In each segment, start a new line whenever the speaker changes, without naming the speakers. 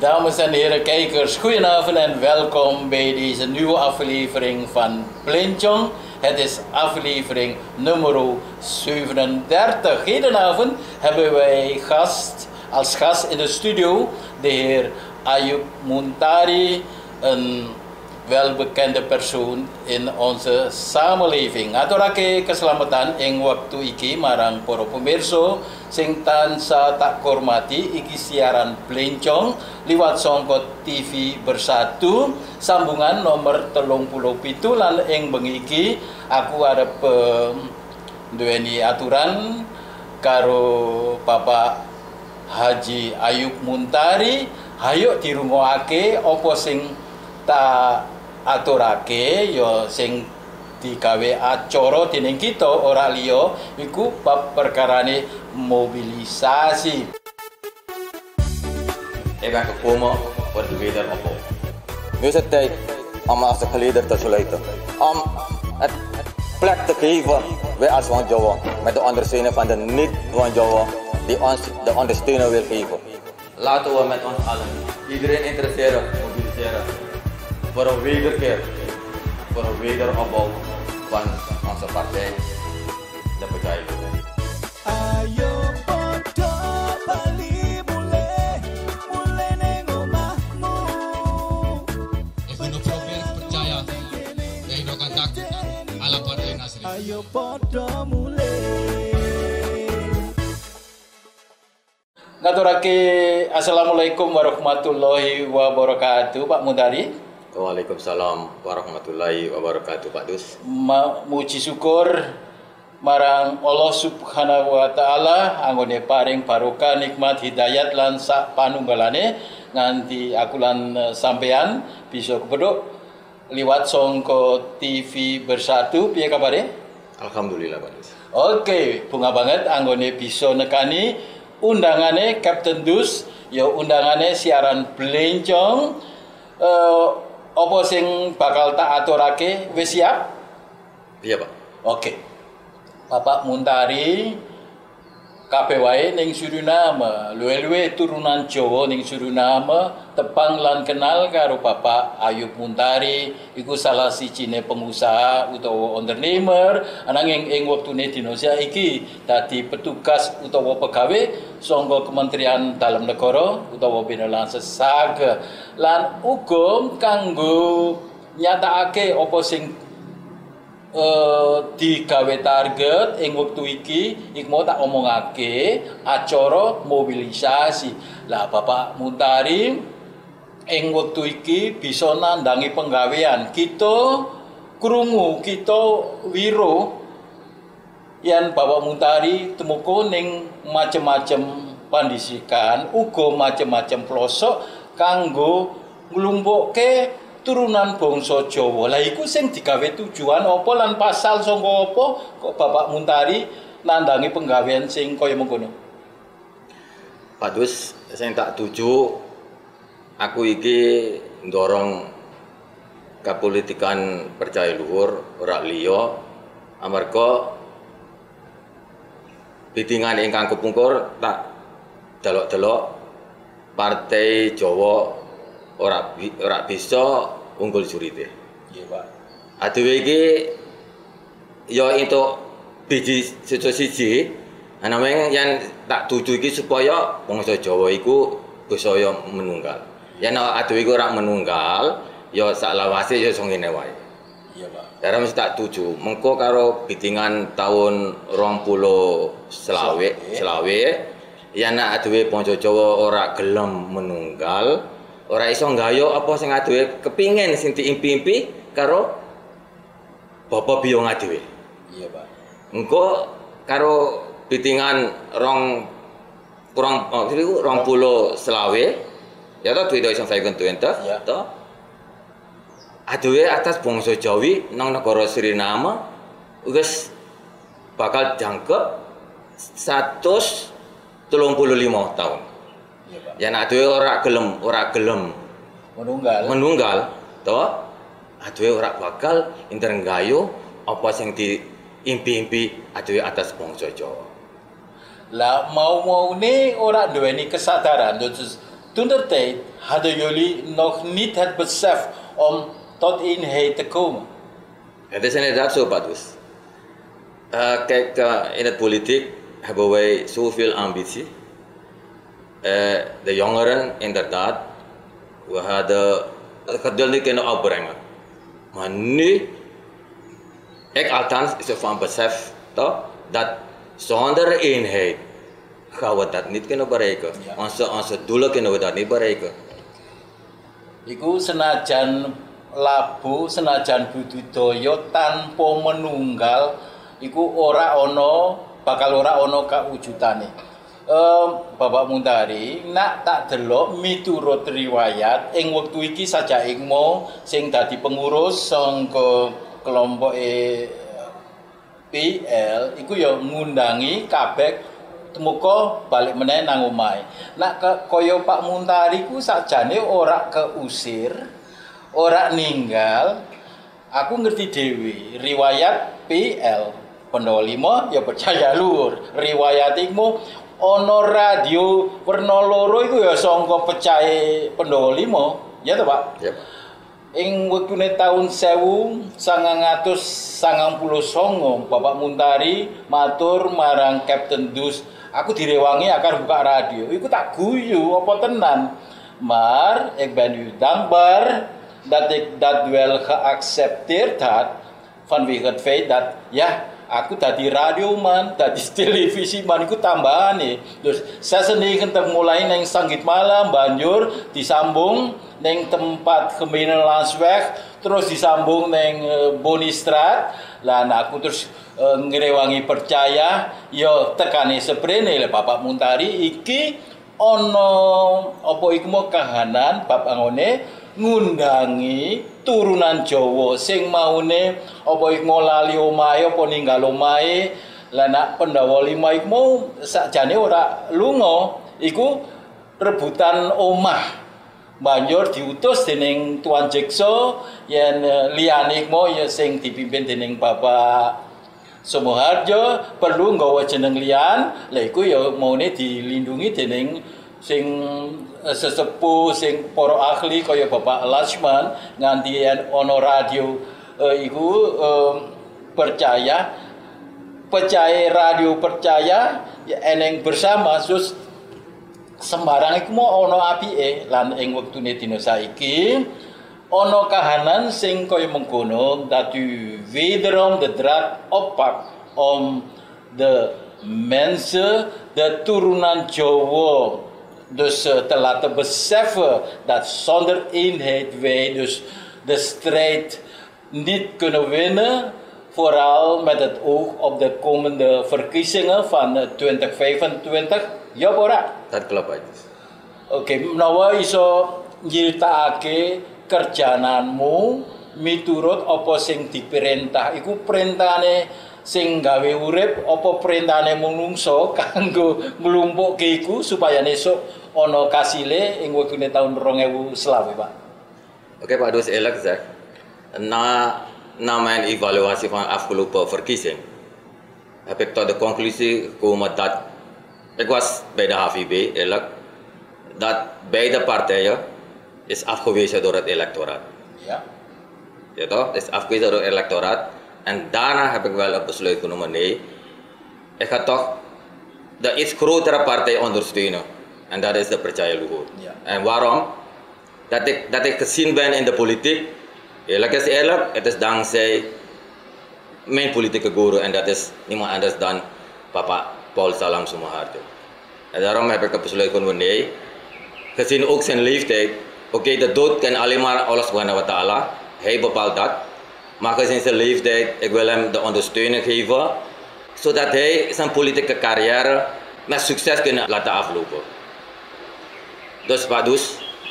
Dames en heren kijkers, goedenavond en welkom bij deze nieuwe aflevering van Blinkjong. Het is aflevering nummer 37. Hedenavond hebben wij als gast in de studio de heer Ayub Muntari, een welbekende persoon in onze samenleving. Aturake keselamatan ing waktu iki marang para pemirsa sing tansah tak hormati, iki siaran Blinkjong liwat sangka TV Bersatu sambungan nomor 37 lan ing bengi iki aku arep duweni aturan karo Bapak Haji Ayub Muntari. Hayo dirungokake apa sing tak aturake ya sing digawe acara dening kita ora liya iku bab perkarane mobilisasi.
Ik ben gekomen voor de wederopbouw. Nu is het tijd om als de geleden te sluiten. Om het plek te geven, wij als Wangjawa, met de ondersteuning van de niet-Wangjawa die ons de ondersteuning wil geven. Laten we met ons allen, iedereen interesseren, mobiliseren. Voor een wederkeer, voor een wederopbouw van onze partij, de Partij.
Ayo podo bali mulai neng omahmu.
Ekonomi percaya, Dino Kantak, ala Partai Nasri.
Ayo podo mulai.
Ngaturake assalamualaikum warahmatullahi wabarakatuh, Pak Muntari.
Waalaikumsalam warahmatullahi wabarakatuh, Pak Dus.
Muji syukur marang Allah Subhanahu wa taala anggone paring barokah nikmat hidayat lan sak panunggalane nganti aku lan sampean bisa kepedhuk liwat sangka TV Bersatu. Piye kabare?
Alhamdulillah, Pak Dus.
Oke, bunga banget anggone bisa nekani undangane Captain Dus, ya undangane siaran Blinkjong. Apa sing bakal tak aturake wis siap?
Iya, Pak.
Oke. Bapak Muntari kabeh wae ning Suriname, luwe-luwe turunan Jawa ning Suriname, tepang lan kenal karo Bapak Ayub Muntari, iku salah sijine pengusaha utawa entrepreneur, ananging ing wektune dina iki dadi petugas utawa pegawe saka Kementerian Dalam Negara utawa Bina lan Sesag lan uga kanggo nyatakake apa sing digawe target ing wektu iki mau tak omongake acara mobilisasi. Lah Bapak Muntari ing wektu iki bisa nandangi penggawean kita krungu kita wiro yen Bapak Muntari temuko ning macem-macem pandisikan uga macem-macem pelosok kanggo nglumpukke turunan bangsa Jawa. Lah iku sing digawe tujuan apa lan pasal saka apa kok Bapak Muntari nandangi penggawean sing kaya mengkono?
Pak Dus, sing tak tuju aku iki ndorong kapolitikan percaya luhur ora liya amarga pitingan ingkang kepungkur tak delok-delok Partai Jawa ora bisa unggul jurite.
Iya, Pak.
Adewe iki ya entuk biji siji namanya yang tak tuju iki supaya bangsa Jawa iku bisa menunggal. Yen adewe iku ora menunggal ya sak lawase ya iso ngene wae.
Iya, Pak.
Cara mesti tak tuju mengko karo bitingan tahun 20 selawe yen adewe bangsa Jawa ora gelem menunggal ora iso nggayo apa sing adewe kepingin sing diimpi-impi karo Bapak Biyong adewe.
Iya, Pak.
Engko karo pitingan 20 selawe ya to 2025
Ya.
to adewe atas bangsa Jawi nang negara Suriname wis bakal jangkep 135 tahun.
Iya, Pak.
Ya nek adewe ora gelem menunggal to adewe ora bakal interenggayo apa sing diimpi-impi adewe atas bangsa Jawa.
Lah mau-maune ora duweni kesadaran terus Toen de tijd hadden jullie nog niet het besef om tot eenheid te komen.
Het is inderdaad zo, Pak Dus. Kijk, in het politiek hebben wij zoveel ambitie. De jongeren, inderdaad, we hadden het geduld niet kunnen opbrengen. Maar nu, ik althans, is ervan besef toch, dat zonder eenheid gaan we dat niet kunnen bereiken.
Ja.
Onze doelen kunnen we dat niet bereiken.
Iku senajan labu, senajan budidaya tanpa menunggal, iku bakal ora ono kawujudane. Bapak Muntari, nak tak delok miturut riwayat ing wektu iki sajaikmu sing dadi pengurus sangka kelompok PL iku ya ngundangi kabeh temuka balik meneh nang omahe. Nak kaya Pak Muntari ku sakjane ora keusir, ora ninggal. Aku ngerti dhewe riwayat PL Pendawa 5 ya percaya luhur. Riwayat iku ono radio werna loro iku ya sangka pecahe Pendawa 5, ya toh Pak?
Yep.
Ing wektune taun 1999 Bapak Muntari matur marang Kapten Dus, aku direwangi akan buka radio. Iku tak guyu apa tenan. Maar ik ben u dankbaar dat ik dat wel geaccepteerd had vanwege het feit dat ja, aku tadi radioman, tadi televisiman, iku tambahane. Terus 96 mulai neng Sanggit Malam, banjur disambung neng tempat Gemeenlandsweg, terus disambung neng Bonistraat. Lah aku terus ngrewangi percaya, yo tekane seprene le Bapak Muntari iki ono apa iku mau kahanan bab angone ngundangi turunan Jawa sing maune apa iku lali omahe apa ninggal omahe. Lah nak Pendawa 5 iku mau sakjane ora lunga, iku rebutan omah. Banjur diutus dening Tuan Jekso yen liyane iku ya sing dipimpin dening Bapak Sumoharjo perlu nggawa jeneng liyan. Lah iku ya maune dilindungi dening sing sesepuh sing para ahli kaya Bapak Lashman nganti ono radio iku percaya radio percaya ya eneng bersama sus sembarang iku mau ono apike. Lan ing wektune dina saiki ono kahanan sing kaya mengkono dat u wederom de draad oppakt om de mensen, de turunan Jawa dus te laten beseffen dat zonder eenheid wij dus de strijd niet kunnen winnen, vooral met het oog op de komende verkiezingen van 2025. Ja, Bora?
Dat klopt, Pak.
Oke, menawa iso nyritakake kerjananmu miturut apa sing diperintah iku perintahane sing gawe urip apa perintahane menungso kanggo nglumpukke iku supaya esuk ana kasile ing wektune taun 2020 Pak.
Oké, Pak Dus, eerlijk gezegd, na mijn evaluatie van afgelopen verkiezing heb ik tot de conclusie gekomen dat ik was bij de HVB, eerlijk, dat beide partijen is afgewezen door het electoraat.
Ja.
Ja toch? Is afgewezen door het electoraat. En daarna heb ik wel een besluit genomen, nee, ik ga toch de iets grotere partij ondersteunen. En dat is de Percaya Luhur.
Ja.
En waarom? Dat ik gezien ben in de politiek, eerlijk is eerlijk, het is dankzij mijn politieke guru en dat is niemand anders dan Papa Paul Salam Sumoharjo. En daarom heb ik het besluit genomen, nee, gezien ook zijn leeftijd, oké, de dood kan alleen maar Allah Subhanahu wa Ta'ala, hij bepaalt dat. Maar gezien zijn leeftijd, ik wil hem de ondersteuning geven, zodat hij zijn politieke carrière met succes kan laten aflopen. Dus Pak Dus,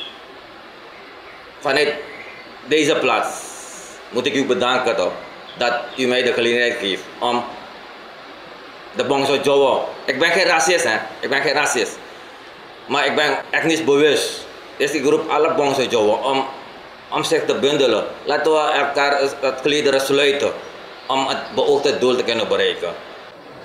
vanuit deze plaats moet ik u bedanken toch, dat u mij de gelegenheid geeft om de Bangsa Jawa. Ik ben geen racist, hè? Ik ben geen racist. Maar ik ben etnisch bewust. Dus ik roep alle Bangsa Jawa om zich te bundelen. Laten we elkaar het gelederen sluiten om het beoogde doel te kunnen bereiken.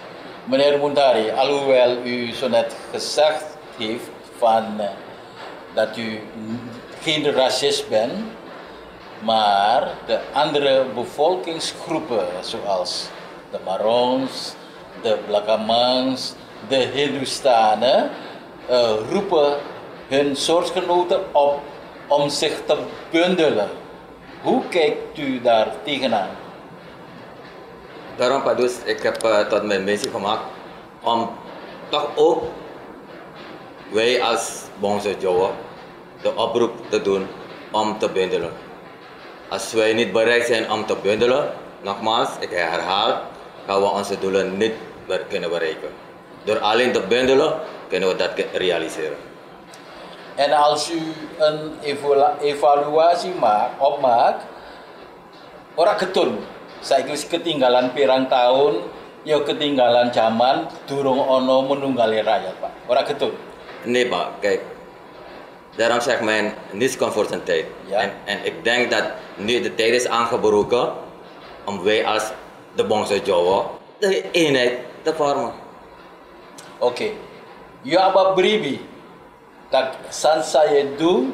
Meneer Muntari, alhoewel u zo net gezegd heeft van dat u geen racist bent, maar de andere bevolkingsgroepen, zoals de Marons, de Blackamangs, de Hindustanen, roepen hun soortgenoten op om zich te bundelen. Hoe kijkt u daar tegenaan?
Daarom Pak Dus, ik heb tot mijn missie gemaakt om toch ook wij als Bangsa Jawa de oproep te doen om te bundelen. Als wij niet bereid zijn om te bundelen, nogmaals, ik herhaal, gaan we onze doelen niet kunnen bereiken. Door alleen te bundelen kunnen we dat realiseren.
En als u een evaluatie opmaakt, orang ketun, saya wis ketinggalan pirang tahun, ya ketinggalan zaman, durung ono menunggali rakyat, Pak. Orang ketun.
Nee, Pak, kijk, daarom zeg men, niets komt voor zijn tijd.
Ja.
En ik denk dat nu de tijd is aangebroken om wij als de Bangsa Jawa de eenheid te vormen.
Oké. Ya apa beribi, dat san saya doen,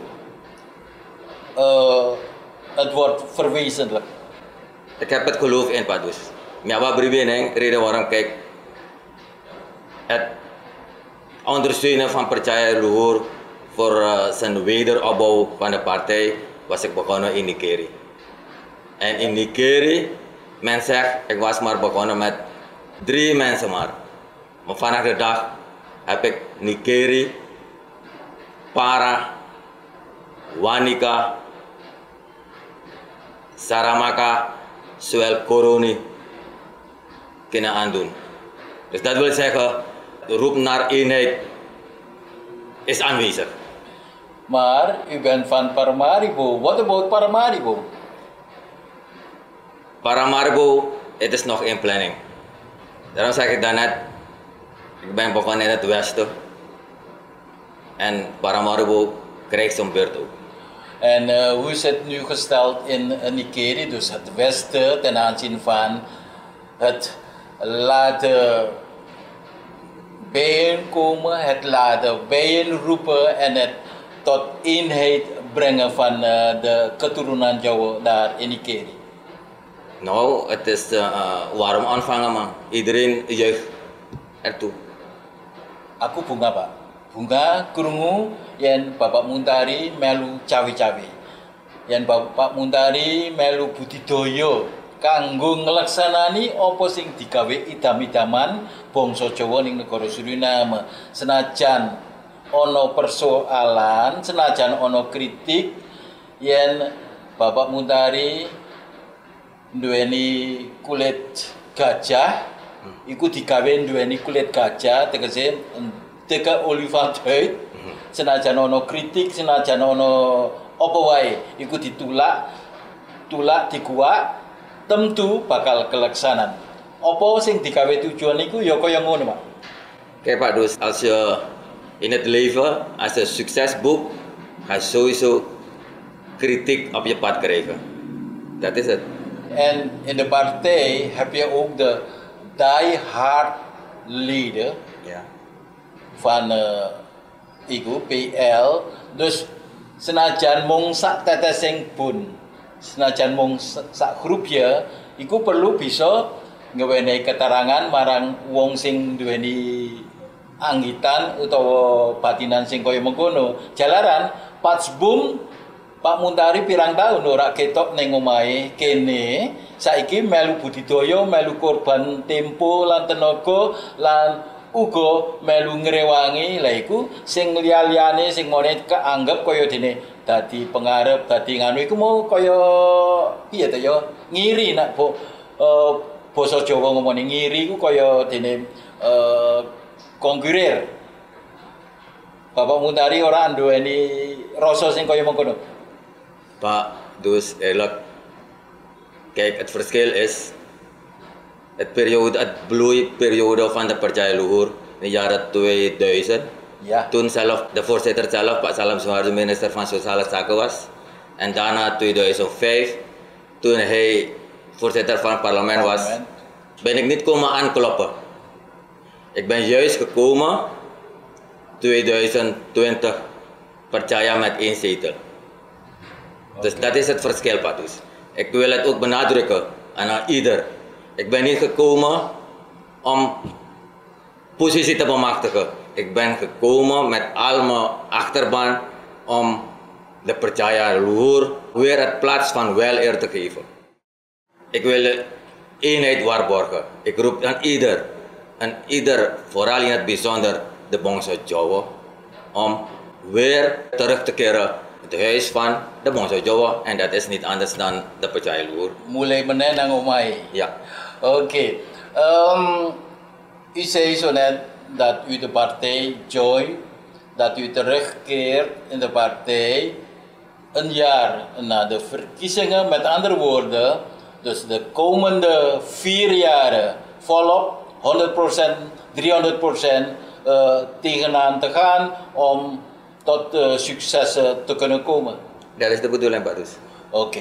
het wordt verwezenlijk.
Ik heb het geloof in Pak Dus. Maar wat bedoel reden waarom kijk, het ondersteunen van Percaya Luhur voor zijn wederopbouw van de partij was ik begonnen in Nikeri. En in Nikeri, men zegt, ik was maar begonnen met 3 mensen maar. Maar vanaf de dag heb ik Nikeri, Para, Wanika, Saramaka, zowel Koroni kunnen aandoen. Dus dat wil zeggen, de roep naar eenheid is aanwezig.
Maar u bent van Paramaribo. What about Paramaribo?
Paramaribo, het is nog in planning. Daarom zeg ik daarnet, ik ben begonnen in het westen. En Paramaribo krijgt zijn beurt ook.
En hoe is het nu gesteld in Nikeri, dus het westen, ten aanzien van het laten bijeenkomen, het laten bijeenroepen en het tot eenheid brengen van de keturunan Jawa daar in Nikeri?
Nou, het is warm ontvangen man. Iedereen juicht ertoe.
Aku bunga Pak. Bunga krungu yen Bapak Muntari melu cawe-cawe. Yen Bapak Muntari melu budidaya kanggo nglaksanani apa sing digawe idam-idaman bangsa Jawa ning negara Suriname. Senajan ana persoalan, senajan ana kritik yen Bapak Muntari duweni kulit gajah, iku digawe duweni kulit gajah, tegese teka olifant huid, senajan ono kritik, senajan ono apa wae, iku ditulak dikuak, tentu bakal kelaksanan. Apa sing digawe tujuan iku ya kaya ngono, Pak.
Kijk Pak Dus, als je in het leven, als je succes boekt, ga je sowieso kritiek op je pad krijgen. Dat is het.
En in de partij heb je ook de die-hard leden
Ja.
van iku PL. Dus senajan mung sak tetesing bun, senajan mung sak grupnya, iku perlu bisa ngewenehi keterangan marang wong sing duweni anggitan utawa batinan sing kaya mengkono. Jalaran Patsbum Pak Muntari pirang tahun ora ketok ning omahe kene, saiki melu budidaya, melu korban tempo lan tenaga lan uga melu ngrewangi. Lah iku sing liya-liyane sing mone keanggep kaya dene dadi pengarep, dadi nganu iku mau kaya piye to ya, ngiri nek basa Jawa ngomongane ngiri iku kaya dene konkurir. Bapak Muntari ora nduweni rasa sing kaya mengkono.
Pak Dus, eerlijk, kijk, het verschil is het bloeiperiode van de Percaya Luhur in de jaren 2000.
Ja.
Toen zelf de voorzitter zelf, Pak Salam Suhardi, minister van Sociale Zaken was. En daarna 2005, toen hij voorzitter van het parlement was, ben ik niet komen aankloppen. Ik ben juist gekomen 2020 percaya met één zetel. Dus dat is het verschil, Pak. Dus ik wil het ook benadrukken aan ieder. Ik ben niet gekomen om positie te bemachtigen. Ik ben gekomen met al mijn achterban om de Percaya Luhur weer het plaats van weleer te geven. Ik wil eenheid waarborgen. Ik roep aan ieder, vooral in het bijzonder de Bongso Jawa, om weer terug te keren het huis van de Bongso Jawa, en dat is niet anders dan de Percaya Luhur.
Mulai menenang omai.
Ja.
Oké. U zei zo net dat u de partij joint, dat u terugkeert in de partij een jaar na de verkiezingen. Met andere woorden, dus de komende 4 jaren volop 100%, 300% tegenaan te gaan om tot successen te kunnen komen.
Dat is de bedoeling, Pak. Dus.
Oké.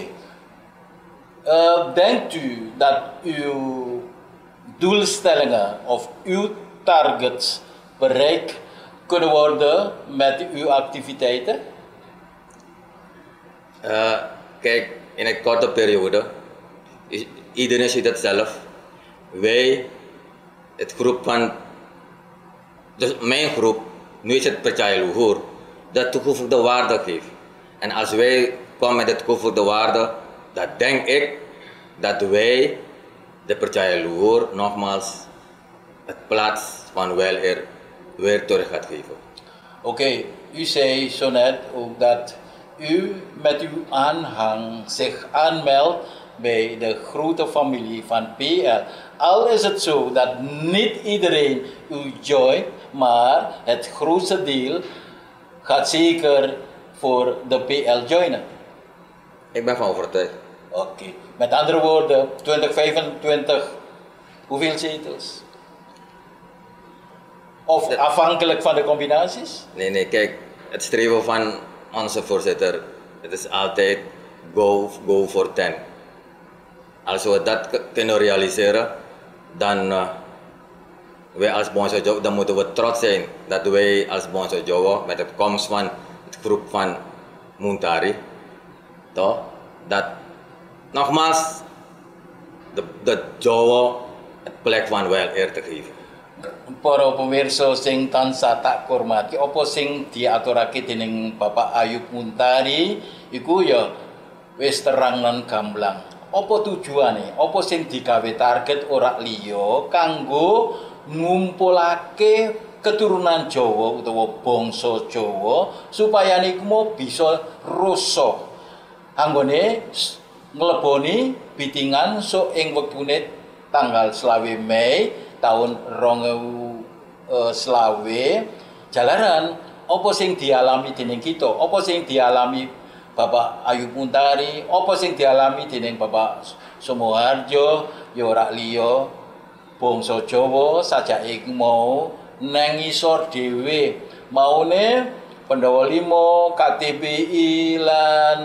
Denkt u dat uw doelstellingen of uw targets bereikt kunnen worden met uw activiteiten?
Kijk, in een korte periode, iedereen ziet het zelf. Wij, het groep van, dus mijn groep, nu is het Percaya Luhur, dat toegevoegde waarde geeft. En als wij komen met het toegevoegde waarde, dan denk ik dat wij de Percaya Luhur nogmaals het plaats van weleer weer terug gaat geven.
Oké, u zei zo net ook dat u met uw aanhang zich aanmeldt bij de grote familie van PL. Al is het zo dat niet iedereen u joint, maar het grootste deel gaat zeker voor de PL joinen.
Ik ben van overtuigd.
Oké, met andere woorden, 2025, hoeveel zetels? Of afhankelijk van de combinaties?
Nee, kijk, het streven van onze voorzitter, het is altijd go for 10. Als we dat kunnen realiseren, dan wij als Bongso Jawa, dan moeten we trots zijn dat wij als Bongso Jawa met de komst van het groep van Muntari, toch, dat nogmaals de Jawa het plek van weleer te geven.
Para pemirsa sing tansah tak hormati, apa sing diaturake dening Bapak Ayub Muntari iku ya wis terang lan gamblang. Apa tujuane? Apa sing digawe target ora liya kanggo ngumpulake keturunan Jawa utawa bangsa Jawa supaya niku bisa rasa anggone ngleboni bitingan sok ing wektune tanggal 20 Mei tahun 2020 jalaran apa sing dialami dening kita, apa sing dialami Bapak Ayub Muntari, apa sing dialami dening Bapak Sumoharjo, ya ora liya bangsa Jawa sajake mau nang isor dhewe maune Pandhawa 5, KTPI lan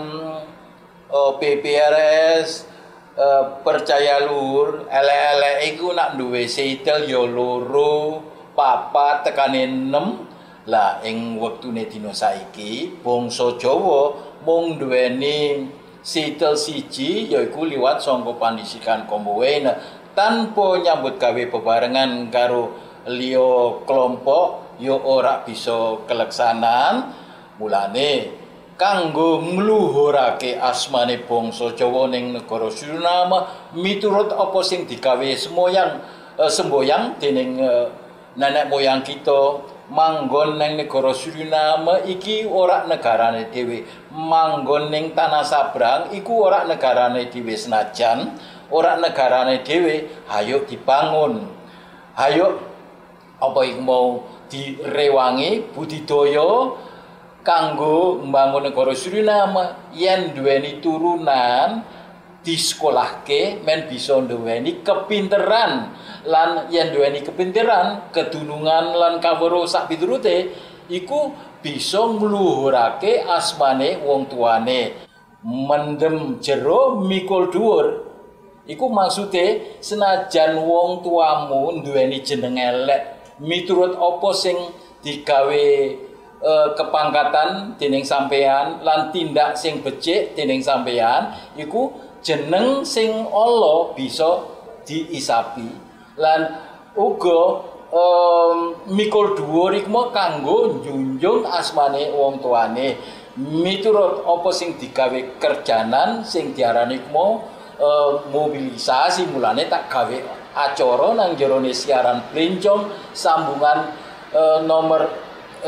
PPRS Percaya Luhur, elek-elek iku nak duwe setel ya 2, 4 tekane 6. Lah ing wektune dina saiki bangsa Jawa mung duweni setel siji yaiku liwat saka pandhisikan Kombowen tanpa nyambut gawe bebarengan karo liya kelompok ya ora bisa keleksanan. Mulane kanggo ngluhurake asmane bangsa Jawa ning negara Suriname miturut apa sing digawe semboyang dening nenek moyang kita manggon ning negara Suriname iki ora negarane dhewe, manggon ning tanah Sabrang iku ora negarane dhewe, senajan ora negarane dhewe hayo dibangun, hayo apa iku mau direwangi budidaya kanggo mbangun negara Suriname yen duweni turunan disekolahke men bisa duweni kepinteran lan yen duweni kepinteran kedunungan lan kawruh sak piturute iku bisa ngluhurake asmane wong tuane mendem jero mikul dhuwur iku maksude senajan wong tuamu duweni jeneng elek miturut apa sing digawe kepangkatan dening sampean lan tindak sing becik dening sampean iku jeneng sing Allah bisa diisapi lan uga mikul dhuwur iku kanggo njunjung asmane wong tuane miturut apa sing digawe kerjanan sing diarani iku mobilisasi mulane tak gawe acara nang jerone siaran Plencong sambungan nomor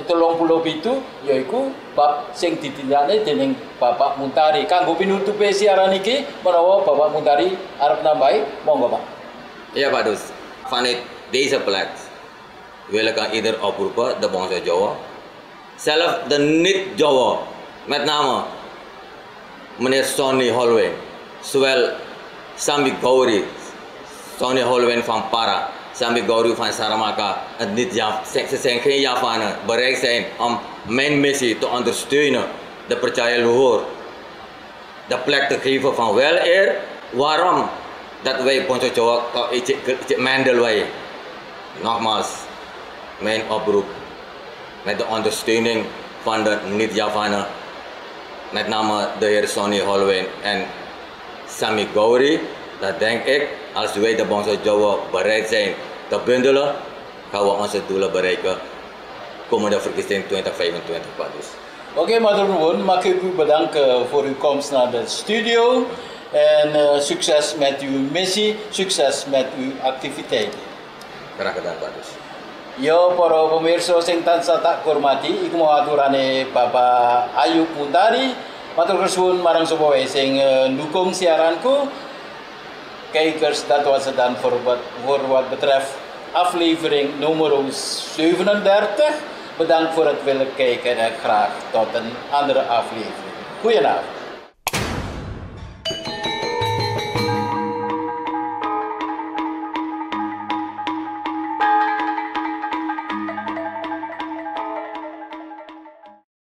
37 yaiku bab sing ditindakne dening Bapak Muntari. Kanggo pinutupe siaran iki menawa Bapak Muntari arep nambahi, monggo Pak.
Ja, Pak Dus. Vanuit deze plek wil ik aan ieder oproepen, de bangsa Jawa, zelf de niet-Jawa, met name meneer Sonny Holwyn, zowel Sambi Gauri, Sonny Holwyn van Para, Sambi Gauri van Saramaka, ze zijn geen Javanen, bereid zijn om mijn missie te ondersteunen, de percaya luhur, de plek te geven van wel eer. Waarom? Dat wij Bangsa Jawa iets mendel wij. Nogmaals, mijn oproep met de ondersteuning van de niet-Javanen, met name de heer Sonny Holwyn en Sambi Gauri. Dat denk ik, als wij de Bangsa Jawa bereid zijn te bundelen, gaan we onze doelen bereiken komende verkiezing 2025, Pak Dus.
Oké, matur nuwun, mag ik u bedanken voor uw komst naar de studio en succes met uw missie, succes met uw activiteiten.
Graag gedaan, Pak Dus.
Yo para pemirsa sing tansah tak hormati, iku mau aturane Bapak Ayub Muntari. Matur nuwun marang sapa wae sing ndukung siaranku. Kijkers, dat was het dan voor wat betreft aflevering nummer 37. Bedankt voor het willen kijken en graag tot een andere aflevering. Goedenavond.